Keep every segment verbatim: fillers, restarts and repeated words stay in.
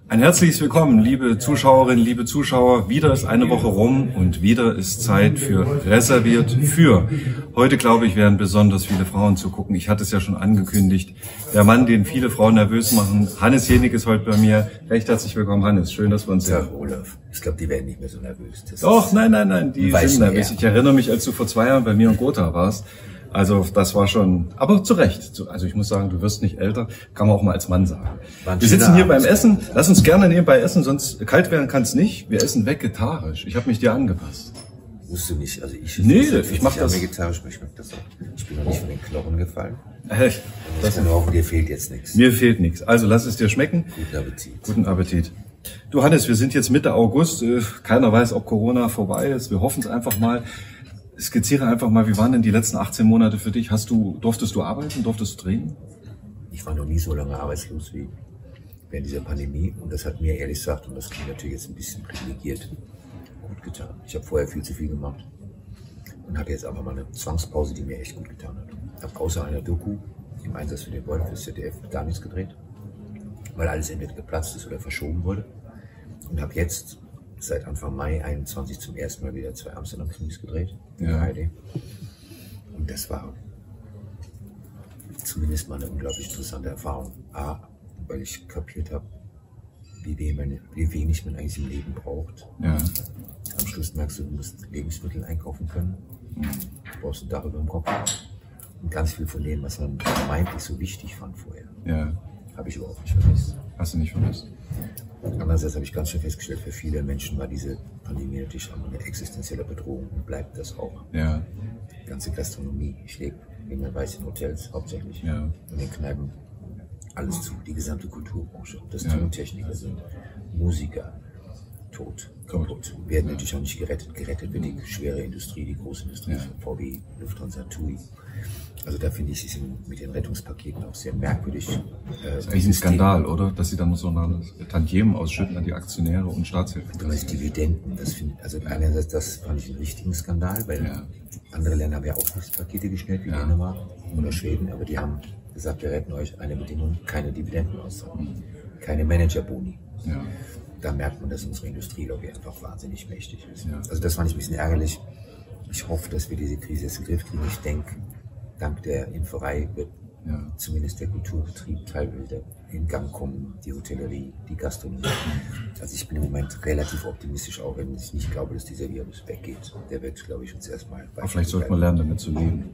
Ein herzliches Willkommen, liebe Zuschauerinnen, liebe Zuschauer. Wieder ist eine Woche rum und wieder ist Zeit für Reserviert für. Heute, glaube ich, werden besonders viele Frauen zugucken. Ich hatte es ja schon angekündigt. Der Mann, den viele Frauen nervös machen. Hannes Jenig ist heute bei mir. Recht herzlich willkommen, Hannes. Schön, dass wir uns sehen. Ja, Olaf. Ich glaube, die werden nicht mehr so nervös. Das Doch, nein, nein, nein, die sind nervös. Ich erinnere mich, als du vor zwei Jahren bei mir in Gotha warst. Also das war schon, aber zu Recht. Also ich muss sagen, du wirst nicht älter, kann man auch mal als Mann sagen. Wir sitzen hier beim Essen, lass uns gerne nebenbei essen, sonst kalt werden kann es nicht. Wir essen vegetarisch. Ich habe mich dir angepasst. Musst du nicht, also ich, nee, ich mache das vegetarisch, ich mag das auch. Ich bin noch nicht von den Knochen gefallen. Echt? Das kann hoffen, dir fehlt jetzt nichts. Mir fehlt nichts. Also lass es dir schmecken. Guten Appetit. Guten Appetit. Du Hannes, wir sind jetzt Mitte August. Keiner weiß, ob Corona vorbei ist. Wir hoffen es einfach mal. Skizziere einfach mal, wie waren denn die letzten achtzehn Monate für dich? Hast du, durftest du arbeiten, durftest du trainieren? Ich war noch nie so lange arbeitslos wie während dieser Pandemie und das hat mir ehrlich gesagt, und das klingt natürlich jetzt ein bisschen privilegiert, gut getan. Ich habe vorher viel zu viel gemacht und hatte jetzt einfach mal eine Zwangspause, die mir echt gut getan hat. Ich habe außer einer Doku im Einsatz für den Wolf fürs Z D F gar nichts gedreht, weil alles entweder geplatzt ist oder verschoben wurde und habe jetzt seit Anfang Mai einundzwanzig zum ersten Mal wieder zwei Amsterdam-Krimis gedreht. Ja. Und das war zumindest mal eine unglaublich interessante Erfahrung. A, weil ich kapiert habe, wie, wie wenig man eigentlich im Leben braucht. Ja. Am Schluss merkst du, du musst Lebensmittel einkaufen können. Du brauchst ein Dach über dem Kopf. Und ganz viel von dem, was man vermeintlich so wichtig fand vorher, ja. habe ich überhaupt nicht vermisst. Hast du nicht vermisst? Andererseits habe ich ganz schön festgestellt, für viele Menschen war diese Pandemie natürlich auch eine existenzielle Bedrohung und bleibt das auch. Ja. Die ganze Gastronomie, ich lebe, wie man weiß, in Hotels hauptsächlich, ja. in den Kneipen, alles zu, die gesamte Kulturbranche, ob das ja. Tontechniker sind, Musiker, tot, kaputt, werden natürlich auch nicht gerettet. Gerettet wird die schwere Industrie, die große Industrie, ja. V W, Lufthansa, T U I. Also da finde ich, es mit den Rettungspaketen auch sehr merkwürdig. Das ist eigentlich ein Skandal, oder? Dass sie dann so eine Tantiemen ausschütten an die Aktionäre und Staatshilfen. Und das Dividenden, das finde also einerseits, das fand ich einen richtigen Skandal, weil ja. andere Länder haben ja auch Hilfspakete geschnellt, wie ja. Dänemark oder Schweden, aber die haben gesagt, wir retten euch eine Bedingung, keine Dividenden auszahlen, keine Managerboni. Ja. Da merkt man, dass unsere Industrie, glaube ich, einfach wahnsinnig mächtig ist. Ja. Also das fand ich ein bisschen ärgerlich. Ich hoffe, dass wir diese Krise jetzt in den Griff kriegen. Ich denke, dank der Impferei wird ja. zumindest der Kulturbetrieb teilweise in Gang kommen, die Hotellerie, die Gastronomie. Also ich bin im Moment relativ optimistisch, auch wenn ich nicht glaube, dass dieser Virus weggeht. Der wird, glaube ich, uns erstmal... Aber vielleicht sollte man lernen, damit zu leben.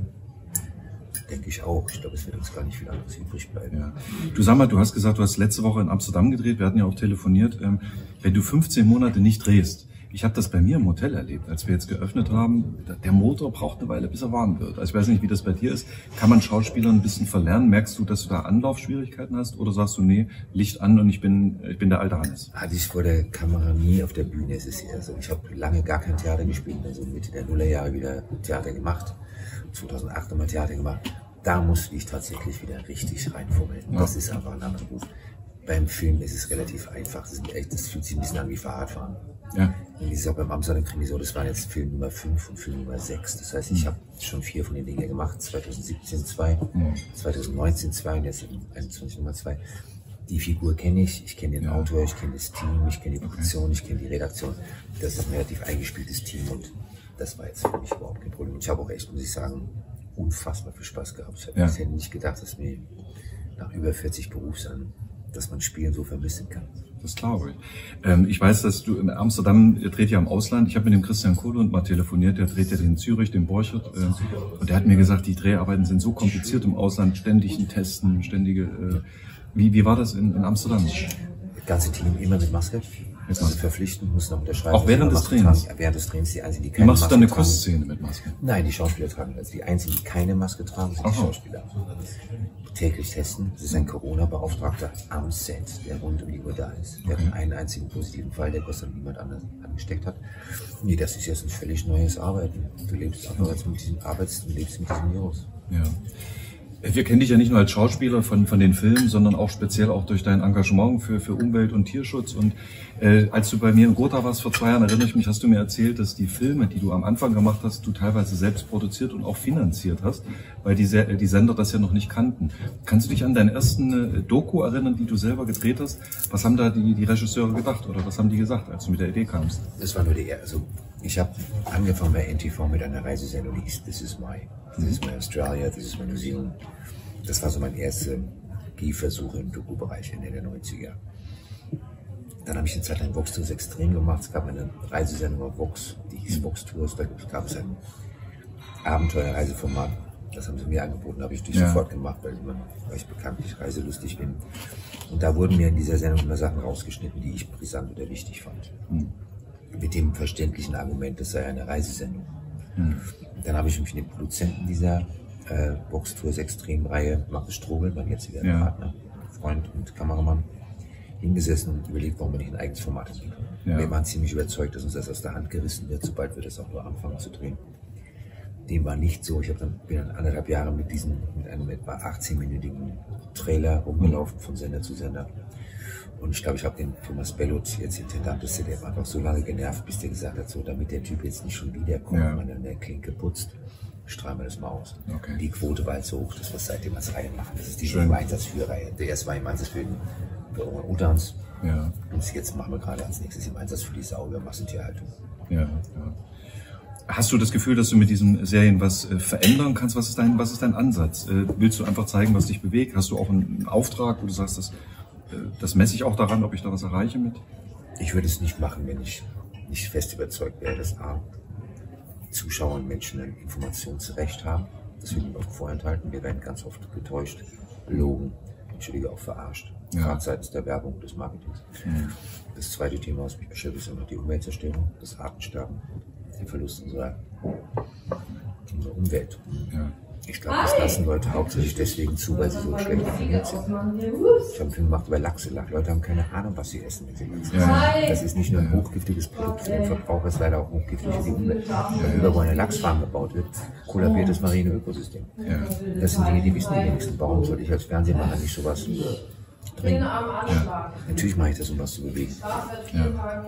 Denke ich auch. Ich glaube, es wird uns gar nicht viel anderes übrig bleiben. Ja. Du sag mal, du hast gesagt, du hast letzte Woche in Amsterdam gedreht, wir hatten ja auch telefoniert. Ähm, wenn du fünfzehn Monate nicht drehst, ich habe das bei mir im Hotel erlebt, als wir jetzt geöffnet haben, der Motor braucht eine Weile, bis er warm wird. Also ich weiß nicht, wie das bei dir ist. Kann man Schauspielern ein bisschen verlernen? Merkst du, dass du da Anlaufschwierigkeiten hast? Oder sagst du, nee, Licht an und ich bin ich bin der alte Hannes? Hatte ich vor der Kamera nie auf der Bühne. Es ist eher so, ich habe lange gar kein Theater gespielt, also Mitte der Nullerjahre wieder Theater gemacht, zweitausendacht haben wir Theater gemacht. Da musste ich tatsächlich wieder richtig reinfummeln. Ja. Das ist einfach ein anderer Beruf. Beim Film ist es relativ einfach. Das, sind echt, das fühlt sich ein bisschen an wie Fahrradfahren. Ja. Und wie gesagt, beim Amsterdam-Krimi so, das war jetzt Film Nummer fünf und Film Nummer sechs. Das heißt, ich habe schon vier von den Dingen gemacht. zweitausendsiebzehn zwei, mhm. zweitausendneunzehn zwei und jetzt einundzwanzig Nummer zwei. Die Figur kenne ich, ich kenne den ja. Autor, ich kenne das Team, ich kenne die Produktion, okay. ich kenne die Redaktion. Das ist ein relativ eingespieltes Team und das war jetzt für mich überhaupt kein Problem. Ich habe auch echt, muss ich sagen, unfassbar viel Spaß gehabt. Ich habe ja. bisher nicht gedacht, dass mir nach über vierzig Berufsjahren, dass man Spielen so vermissen kann. Das glaube ich. Ähm, ich weiß, dass du in Amsterdam, ihr dreht ja im Ausland. Ich habe mit dem Christian Kohlund mal telefoniert, der dreht ja den Zürich, den Borchert. Äh, und der hat mir gesagt, die Dreharbeiten sind so kompliziert im Ausland, ständig ein Testen, ständige... Äh, wie, wie war das in, in Amsterdam? Das ganze Team immer mit Maske. Also verpflichtend, muss noch unterschreiben. Auch während des Trainings? Tragen. Während des Trainings, die einzigen, die keine Maske tragen. Wie machst du dann eine Kussszene mit Maske? Nein, die Schauspieler tragen. Also die einzigen, die keine Maske tragen, sind Aha. die Schauspieler. Täglich testen. Das ist ein Corona-Beauftragter am Set, der rund um die Uhr da ist. Wir okay. hatten einen einzigen positiven Fall, der Gott sei Dank niemand anders angesteckt hat. Nee, das ist jetzt ein völlig neues Arbeiten. Du lebst einfach jetzt mit diesem Arbeits, du lebst mit diesem Virus. Ja. Wir kennen dich ja nicht nur als Schauspieler von, von den Filmen, sondern auch speziell auch durch dein Engagement für, für Umwelt- und Tierschutz. Und äh, als du bei mir in Gotha warst vor zwei Jahren, erinnere ich mich, hast du mir erzählt, dass die Filme, die du am Anfang gemacht hast, du teilweise selbst produziert und auch finanziert hast, weil die, die Sender das ja noch nicht kannten. Kannst du dich an deinen ersten äh, Doku erinnern, die du selber gedreht hast? Was haben da die, die Regisseure gedacht oder was haben die gesagt, als du mit der Idee kamst? Das war nur die erste. Also ich habe angefangen bei N T V mit einer Reisesendung, die hieß This is my, This is my Australia, This is my New Zealand. Das war so mein erster Gehversuch im Doku-Bereich Ende der neunziger. Dann habe ich eine Zeit lang Vox Tours Extrem gemacht. Es gab eine Reisesendung auf Vox, die hieß Vox Tours. Da gab es ein Abenteuerreiseformat. Das haben sie mir angeboten, habe ich durch ja. sofort gemacht, weil, man, weil ich bekanntlich reiselustig bin. Und da wurden mir in dieser Sendung immer Sachen rausgeschnitten, die ich brisant oder wichtig fand. Mhm. Mit dem verständlichen Argument, das sei eine Reisesendung. Mhm. Dann habe ich mich mit dem Produzenten dieser äh, Vox Tours Extrem-Reihe, Markus Strobel, mein jetziger ja. Partner, Freund und Kameramann, hingesessen und überlegt, warum wir nicht ein eigenes Format entwickeln. Ja. Wir waren ziemlich überzeugt, dass uns das aus der Hand gerissen wird, sobald wir das auch nur anfangen zu drehen. Dem war nicht so. Ich hab dann, bin dann anderthalb Jahre mit diesem, mit einem etwa achtzehnminütigen Trailer rumgelaufen, von Sender zu Sender. Und ich glaube, ich habe den Thomas Bellot, jetzt Intendant des Z D F, einfach so lange genervt, bis der gesagt hat, so, damit der Typ jetzt nicht schon wiederkommt, ja. wenn er an der Klinke putzt, strahlen wir das mal aus. Okay. Die Quote war halt so hoch, dass wir es seitdem als Reihe machen. Das ist die Einsatzführerreihe. Der erste war im Einsatz für, für Orang-Utans. Ja. Und jetzt machen wir gerade als nächstes im Einsatz für die Sau über Massentierhaltung. Ja, ja. Hast du das Gefühl, dass du mit diesen Serien was äh, verändern kannst? Was ist dein, was ist dein Ansatz? Äh, willst du einfach zeigen, was dich bewegt? Hast du auch einen, einen Auftrag, wo du sagst, das, äh, das messe ich auch daran, ob ich da was erreiche mit? Ich würde es nicht machen, wenn ich nicht fest überzeugt wäre, dass A, Zuschauer und Menschen ein Informationsrecht haben. Das wird ihnen oft vorenthalten. Wir werden ganz oft getäuscht, belogen, entschuldige auch verarscht. Ja. Gerade seitens der Werbung, des Marketings. Mhm. Das zweite Thema, was mich beschäftigt, ist immer die Umweltzerstörung, das Artensterben, den Verlust unserer, unserer Umwelt. Ja. Ich glaube, das lassen Leute hauptsächlich deswegen zu, weil sie so schlecht informiert sind. Ich habe einen Film gemacht über Lachse. Leute haben keine Ahnung, was sie essen, wenn sie Lachse essen. Ja. Das ist nicht nur ein hochgiftiges Produkt für den Verbraucher, es ist leider auch hochgiftig für die Umwelt. Wenn über wo eine Lachsfarm gebaut wird, kollabiert das marine Ökosystem. Ja. Das sind Dinge, die wissen die wenigsten. Warum sollte ich als Fernsehmacher nicht sowas bringen? Ja. Natürlich mache ich das, um was zu bewegen. Ja.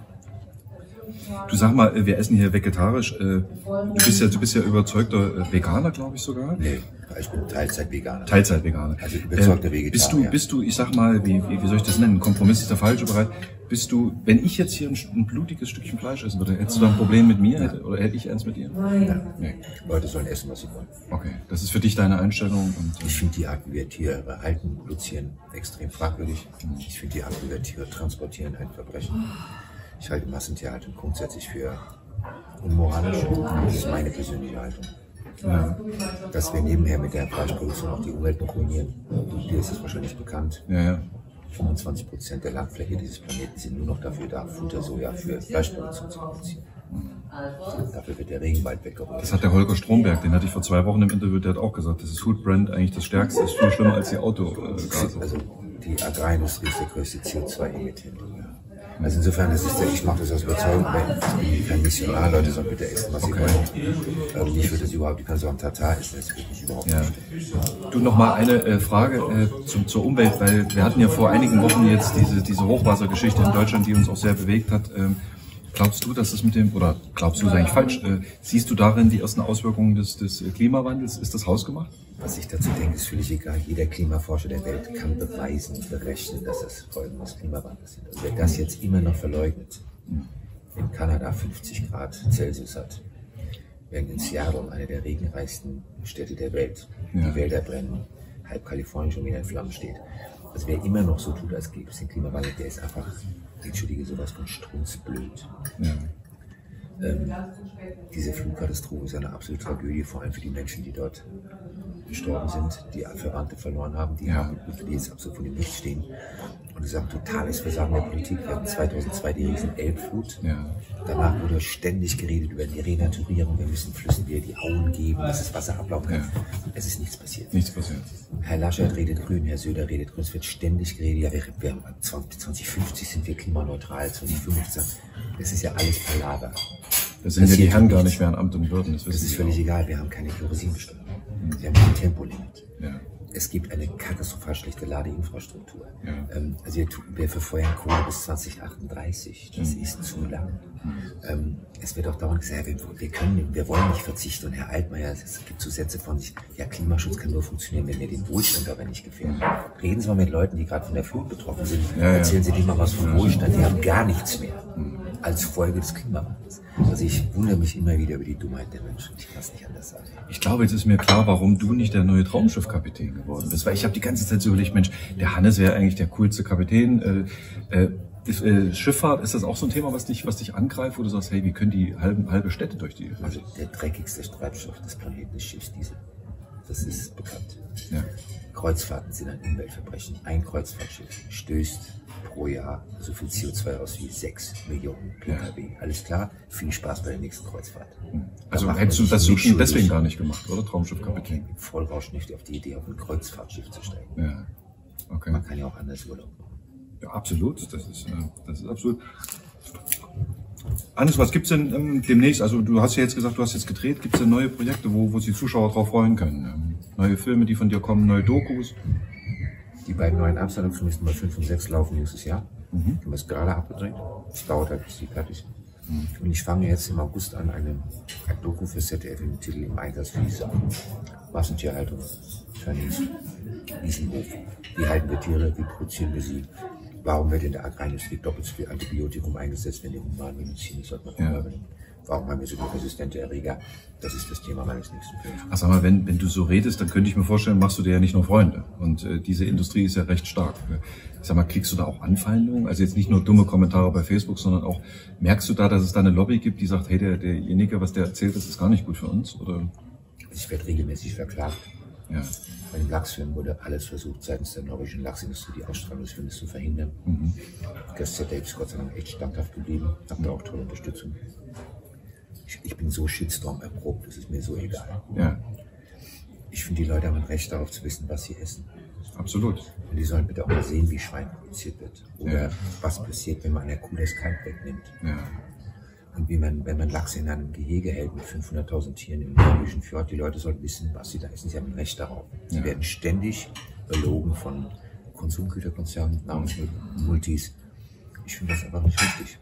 Du sag mal, wir essen hier vegetarisch. Du bist ja, du bist ja überzeugter Veganer, glaube ich sogar. Nee, ich bin Teilzeit-Veganer. Teilzeit-Veganer. Also überzeugter Vegetarier. Bist du, bist du, ich sag mal, wie, wie, wie soll ich das nennen? Kompromiss ist der falsche Bereich. Bist du, wenn ich jetzt hier ein, ein blutiges Stückchen Fleisch essen würde, hättest du da ein Problem mit mir? Ja. Oder hätte ich eins mit dir? Ja. Nee. Leute sollen essen, was sie wollen. Okay, das ist für dich deine Einstellung. Und, ich finde die Art, wie wir Tiere halten, produzieren, extrem fragwürdig. Ich finde die Art, wie wir Tiere transportieren, ein Verbrechen. Ich halte Massentierhaltung grundsätzlich für unmoralisch. Das ist meine persönliche Haltung. Ja. Dass wir nebenher mit der Fleischproduktion auch die Umwelt noch ruinieren. Dir ist es wahrscheinlich bekannt. Ja, ja. fünfundzwanzig Prozent der Landfläche dieses Planeten sind nur noch dafür da, Futter, Soja für Fleischproduktion zu produzieren. Dafür wird der Regenwald weggeräumt. Das hat der Holger Stromberg, den hatte ich vor zwei Wochen im Interview, der hat auch gesagt, das ist Foodbrand eigentlich das Stärkste, ist viel schlimmer als die Autogase. Also die Agrarindustrie ist der größte C O zwei Emittent. Also insofern, das ist der, ich mache das aus Überzeugung, ich bin kein Missionar, Leute sollen bitte essen, was sie okay. wollen. Ähm, ich würde das überhaupt, die können so am Tatar essen, das würde ich überhaupt ja. nicht. Du, noch mal eine äh, Frage äh, zum, zur Umwelt, weil wir hatten ja vor einigen Wochen jetzt diese, diese Hochwassergeschichte in Deutschland, die uns auch sehr bewegt hat. Ähm, glaubst du, dass das mit dem, oder glaubst du, das ist eigentlich falsch, äh, siehst du darin die ersten Auswirkungen des, des Klimawandels? Ist das hausgemacht? Was ich dazu denke, ist völlig egal. Jeder Klimaforscher der Welt kann beweisen, berechnen, dass das Folgen des Klimawandels sind. Also wer das jetzt immer noch verleugnet, wenn Kanada fünfzig Grad Celsius hat, wenn in Seattle, eine der regenreichsten Städte der Welt, ja. die Wälder brennen, halb Kalifornien schon wieder in Flammen steht. Also wer immer noch so tut, als gäbe es den Klimawandel, der ist einfach, entschuldige, sowas von strunzblöd. Ja. Ähm, diese Flugkatastrophe ist eine absolute Tragödie, vor allem für die Menschen, die dort gestorben sind, die Verwandte verloren haben, die, ja. haben, die jetzt absolut vor dem Nichts stehen. Und es ist ein totales Versagen der Politik. Wir hatten zweitausendzwei die riesen Elbflut. Ja. Danach wurde ständig geredet über die Renaturierung. Wir müssen Flüssen wieder die Auen geben, dass das Wasser ablaufen kann. Ja. Es ist nichts passiert. Nichts passiert. Herr Laschet redet grün, Herr Söder redet grün. Es wird ständig geredet. Ja, wir, wir haben zwanzig fünfzig sind wir klimaneutral, zwanzig fünfzig. Das ist ja alles Palaver. Das sind ja die Herren gar nicht mehr an Amt und Würden. Das, das ist völlig auch. egal. Wir haben keine Kerosinbesteuerung. Sie haben ein Tempolimit. Ja. Es gibt eine katastrophal schlechte Ladeinfrastruktur. Ja. Ähm, also wir, wir verfeuern Kohle bis zwanzig achtunddreißig. Das mhm. ist zu lang. Mhm. Ähm, es wird auch dauernd gesagt, ja, wir, wir können, wir wollen nicht verzichten. Und Herr Altmaier, es gibt so Sätze von sich, ja, Klimaschutz kann nur funktionieren, wenn wir den Wohlstand aber nicht gefährden. Reden Sie mal mit Leuten, die gerade von der Flut betroffen sind. Ja, erzählen ja. Sie denen mal was vom Wohlstand. Die haben gar nichts mehr mhm. als Folge des Klimawandels. Also ich wundere mich immer wieder über die Dummheit der Menschen. Ich kann es nicht anders sagen. Ich glaube, jetzt ist mir klar, warum du nicht der neue Traumschiffkapitän geworden bist. Weil ich habe die ganze Zeit so überlegt, Mensch, der Hannes wäre eigentlich der coolste Kapitän. Äh, äh, ist, äh, Schifffahrt, ist das auch so ein Thema, was dich, was dich angreift, wo du sagst, hey, wie können die halben, halbe Städte durch die... Also der dreckigste Treibstoff des Planeten ist Schiffsdiesel. Das ist bekannt. Ja. Kreuzfahrten sind ein Umweltverbrechen. Ein Kreuzfahrtschiff stößt pro Jahr so viel C O zwei aus wie sechs Millionen P K W. Ja. Alles klar? Viel Spaß bei der nächsten Kreuzfahrt. Also hättest du das so schon deswegen gar nicht gemacht, oder? Traumschiffkapitän? Im Vollrausch nicht auf die Idee, auf ein Kreuzfahrtschiff zu steigen. Ja. Okay. Man kann ja auch anders Urlaub machen. Ja, absolut. Das ist, das ist absolut. Hannes, was gibt's denn ähm, demnächst? Also du hast ja jetzt gesagt, du hast jetzt gedreht. Gibt's denn neue Projekte, wo, wo sich die Zuschauer drauf freuen können? Ähm, neue Filme, die von dir kommen, neue Dokus? Die beiden neuen Amsterdam-Filme müssen bei fünf und sechs laufen nächstes Jahr. Mhm. Wir haben es gerade abgedreht. Es dauert halt, bis die fertig sind. Mhm. Und ich fange jetzt im August an, eine, eine Doku für Z D F mit dem Titel Im Einsatz für die Sache. Massentierhaltung, Chinese, Wiesenhof. Wie halten wir Tiere, wie produzieren wir sie? Warum wird in der Agrarindustrie doppelt so viel Antibiotikum eingesetzt, wenn die Humanmedizin ist, sollte man ja. übernehmen? Warum haben wir so viele resistente Erreger? Das ist das Thema meines nächsten Films. Ach, sag mal, wenn, wenn du so redest, dann könnte ich mir vorstellen, machst du dir ja nicht nur Freunde. Und äh, diese Industrie ist ja recht stark. Ich sag mal, kriegst du da auch Anfeindungen? Also jetzt nicht nur dumme Kommentare bei Facebook, sondern auch, merkst du da, dass es da eine Lobby gibt, die sagt, hey, der, derjenige, was der erzählt, das ist gar nicht gut für uns? Oder? Ich werde regelmäßig verklagt. Ja. Bei dem Lachsfilm wurde alles versucht, seitens der norwegischen Lachsindustrie die Ausstrahlung des Films zu verhindern. Mhm. Das Z D F ist Gott sei Dank echt standhaft geblieben, habt da auch tolle Unterstützung. Ich, ich bin so Shitstorm erprobt, das ist mir so egal. Ja. Ich finde, die Leute haben ein Recht darauf zu wissen, was sie essen. Absolut. Und die sollen bitte auch mal sehen, wie Schwein produziert wird. Oder ja. was passiert, wenn man einer Kuh das Kalb wegnimmt. Ja. Und wie man, wenn man Lachs in einem Gehege hält mit fünfhunderttausend Tieren im norwegischen Fjord, die Leute sollten wissen, was sie da essen. Sie haben ein Recht darauf. Sie ja. werden ständig belogen von Konsumgüterkonzernen, Nahrungsmittelmultis. Ich finde das einfach nicht richtig.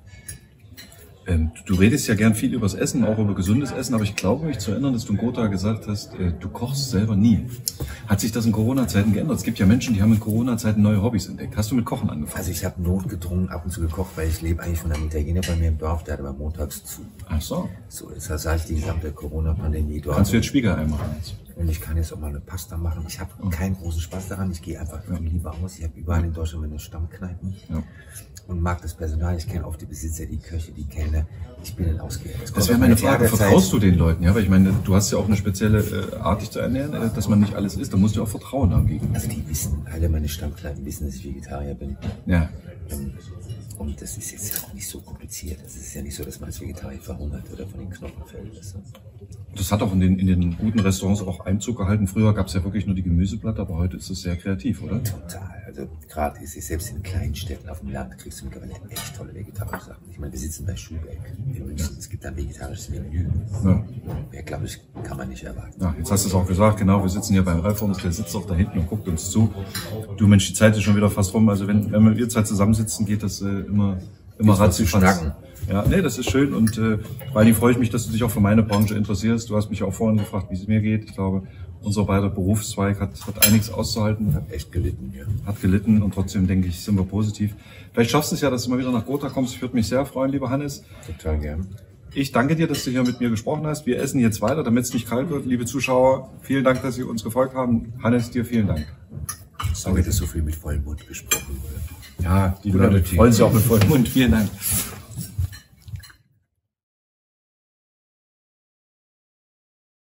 Ähm, du redest ja gern viel übers Essen, auch über gesundes Essen, aber ich glaube mich zu erinnern, dass du in Gotha gesagt hast, äh, du kochst selber nie. Hat sich das in Corona-Zeiten geändert? Es gibt ja Menschen, die haben in Corona-Zeiten neue Hobbys entdeckt. Hast du mit Kochen angefangen? Also ich habe notgedrungen ab und zu gekocht, weil ich lebe eigentlich von einem Italiener bei mir im Dorf, der hat aber montags zu. Ach so. So, jetzt sah ich die gesamte Corona-Pandemie dort. Kannst du jetzt Spiegelei machen jetzt? Und ich kann jetzt auch mal eine Pasta machen. Ich habe oh. keinen großen Spaß daran. Ich gehe einfach ja. lieber aus. Ich habe überall in Deutschland meine Stammkneipen. Ja. Und mag das Personal. Ich kenne oft die Besitzer, die Köche, die Kellner. Ich bin ein Ausgeher. Das wäre meine Frage. Vertraust du den Leuten? Ja, weil ich meine, du hast ja auch eine spezielle äh, Art, dich zu ernähren, äh, dass man nicht alles isst. Da musst du auch Vertrauen haben gegen. Also die wissen, alle meine Stammkneipen wissen, dass ich Vegetarier bin. Ja. Ähm, und das ist jetzt auch nicht so kompliziert. Es ist ja nicht so, dass man als Vegetarier verhungert oder von den Knochen fällt. Das hat auch in den, in den guten Restaurants auch Einzug gehalten. Früher gab es ja wirklich nur die Gemüseplatte, aber heute ist es sehr kreativ, oder? Total. Also gerade ist es selbst in kleinen Städten auf dem Land kriegst du mittlerweile echt tolle vegetarische Sachen. Ich meine, wir sitzen bei Schubeck in München. Ja. Es gibt ein vegetarisches Menü. Ja. Ja, glaube ich, kann man nicht erwarten. Ja, jetzt hast du es auch gesagt, genau, wir sitzen hier beim Alfons, der sitzt auch da hinten und guckt uns zu. Du Mensch, die Zeit ist schon wieder fast rum. Also wenn, wenn wir zwei zusammensitzen, geht das äh, immer, immer ratzi schnacken. Ja, nee, das ist schön und äh, vor allem freue ich mich, dass du dich auch für meine Branche interessierst. Du hast mich auch vorhin gefragt, wie es mir geht. Ich glaube, unser beider Berufszweig hat, hat einiges auszuhalten. Hat echt gelitten, ja. Hat gelitten und trotzdem, denke ich, sind wir positiv. Vielleicht schaffst du es ja, dass du mal wieder nach Gotha kommst. Ich würde mich sehr freuen, lieber Hannes. Total gern. Ich danke dir, dass du hier mit mir gesprochen hast. Wir essen jetzt weiter, damit es nicht kalt wird. Liebe Zuschauer, vielen Dank, dass Sie uns gefolgt haben. Hannes, dir vielen Dank. Sorry, dass so viel mit vollem Mund gesprochen wurde. Ja, die Leute freuen sich auch mit vollem Mund. Vielen Dank.